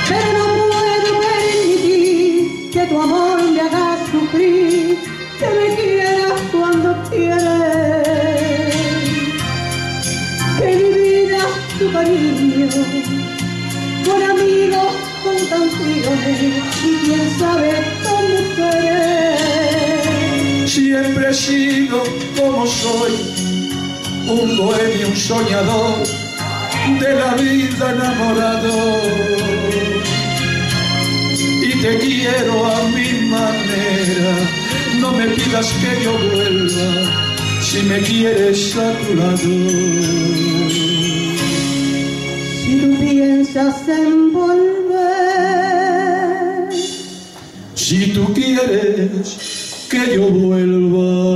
pero no puedo permitir que tu amor me haga sufrir, que me quieras cuando quieres, que mi vida tu cariño, con amigos, con canciones y quién sabe con mujeres. Siempre he sido como soy, un bohemio, un soñador, de la vida enamorado, y te quiero a mi manera. No me pidas que yo vuelva si me quieres a tu lado. Si tú piensas en volver, si tú quieres que yo vuelva.